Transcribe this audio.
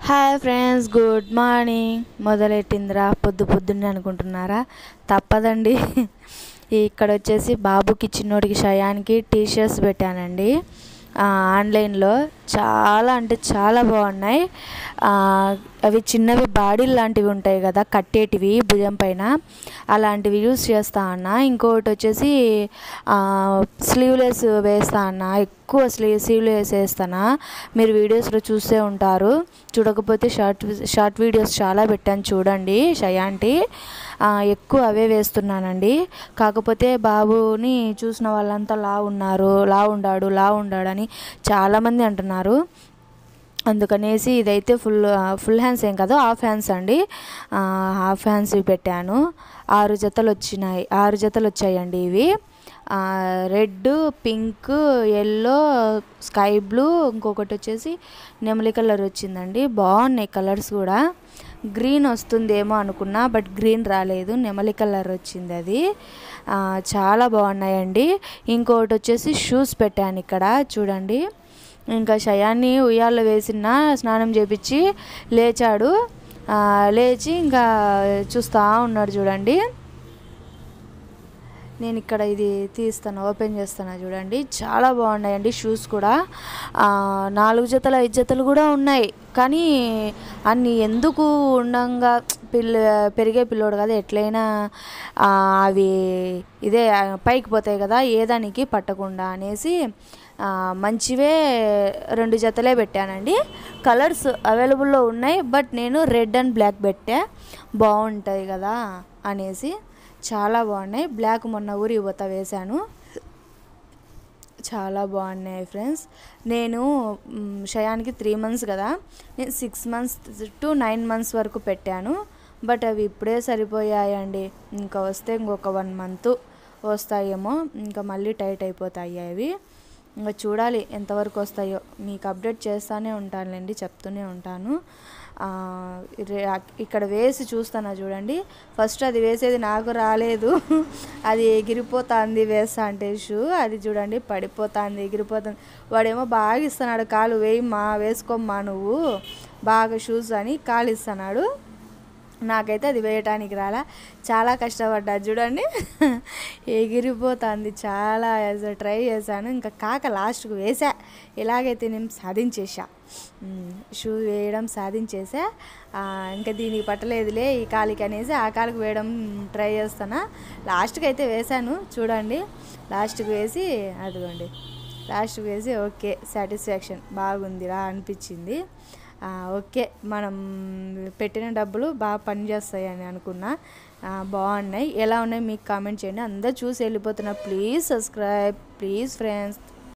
Hi friends, good morning. మొదలెట్టిందిరా పొద్దున్నే అనుకుంటున్నారా? తప్పదండి. ఇక్కడ వచ్చేసి బాబుకి చిన్నోడికి షయానికి టీ షర్ట్స్ పెట్టానండి ఆన్లైన్లో. చాలా అంటే చాలా బాగున్నాయి. అవి చిన్నవి బాడీలు లాంటివి ఉంటాయి కదా, కట్టేటివి భుజం పైన, అలాంటివి యూస్ చేస్తా అన్నా. ఇంకొకటి వచ్చేసి స్లీవ్లెస్ వేస్తా అన్నా. ఎక్కువ స్లీవ్లెస్ వేస్తానా, మీరు వీడియోస్లో చూసే ఉంటారు. చూడకపోతే షార్ట్ వీడియోస్ చాలా పెట్టాను, చూడండి. షయాంటి ఎక్కువ అవే వేస్తున్నానండి. కాకపోతే బాబుని చూసిన వాళ్ళంతా లావు ఉండాడు అని చాలామంది అంటున్నారు. అందుకనేసి ఇదైతే ఫుల్ హ్యాండ్స్ ఏం కాదు, హాఫ్ హ్యాండ్స్ అండి. హాఫ్ హ్యాండ్స్ పెట్టాను. 6 జతలు వచ్చాయండి ఇవి. Red, pink, yellow, sky blue, ఇంకొకటి వచ్చేసి నెమలి కలర్ వచ్చిందండి. బాగున్నాయి కలర్స్ కూడా. గ్రీన్ వస్తుందేమో అనుకున్నా, బట్ గ్రీన్ రాలేదు, నెమలి కలర్ వచ్చింది అది. చాలా బాగున్నాయండి. ఇంకొకటి వచ్చేసి షూస్ పెట్టాను ఇక్కడ, చూడండి. ఇంకా షయాన్ని ఉయ్యాల్లో వేసిన స్నానం చేపించి లేచాడు. లేచి ఇంకా చూస్తూ ఉన్నాడు, చూడండి. నేను ఇక్కడ ఇది ఓపెన్ చేస్తాను, చూడండి. చాలా బాగున్నాయండి షూస్ కూడా. 4 జతలు 5 జతలు కూడా ఉన్నాయి. కానీ అన్ని ఎందుకు ఉండంగా, పెరిగే పిల్లోడు కదా, ఎట్లయినా అవి ఇదే పైకి పోతాయి కదా, ఏదానికి పట్టకుండా అనేసి మంచివే 2 జతలే పెట్టానండి. కలర్స్ అవైలబుల్లో ఉన్నాయి, బట్ నేను రెడ్ అండ్ బ్లాక్ పెట్టా, బాగుంటాయి కదా అనేసి. చాలా బాగున్నాయి. బ్లాక్ మొన్న ఊరికి పోతా వేశాను, చాలా బాగున్నాయి ఫ్రెండ్స్. నేను షయానికి 3 మంత్స్ కదా, నేను 6 మంత్స్ to 9 మంత్స్ వరకు పెట్టాను. బట్ అవి ఇప్పుడే సరిపోయాయండి. ఇంకా వస్తే ఇంకొక 1 మంత్ వస్తాయేమో, ఇంకా మళ్ళీ టైట్ అయిపోతాయి అవి. ఇంకా చూడాలి ఎంతవరకు వస్తాయో, మీకు అప్డేట్ చేస్తూనే ఉంటానులేండి, చెప్తూనే ఉంటాను. ఇక్కడ వేసి చూస్తాను, చూడండి. ఫస్ట్ అది వేసేది నాకు రాలేదు, అది ఎగిరిపోతుంది వేస్తా అంటే షూ. అది చూడండి పడిపోతుంది, ఎగిరిపోతుంది. వాడేమో బాగా ఇస్తున్నాడు, కాలు వేసుకోమ్మా నువ్వు బాగా షూస్ అని కాలు ఇస్తున్నాడు. నాకైతే అది వేయటానికి రాలా, చాలా కష్టపడ్డా, చూడండి. ఎగిరిపోతుంది. చాలా ట్రై చేశాను, ఇంకా లాస్ట్కు వేసా. ఎలాగైతే నేను సాధించేసా, షూ వేయడం సాధించేసా. ఇంకా దీనికి పట్టలేదులే ఈ కాలికి అనేసి ఆ కాలికి వేయడం ట్రై చేస్తాను. లాస్ట్కి అయితే వేశాను, చూడండి. లాస్ట్కి వేసి అదిగోండి, లాస్ట్కి వేసి ఓకే, సాటిస్ఫాక్షన్, బాగుందిరా అనిపించింది. ఓకే, మనం పెట్టిన డబ్బులు బాగా పనిచేస్తాయని అనుకున్నా. బాగున్నాయి. ఎలా ఉన్నాయి మీకు కామెంట్ చేయండి. అందరూ చూసి వెళ్ళిపోతున్నా. Please subscribe, please friends.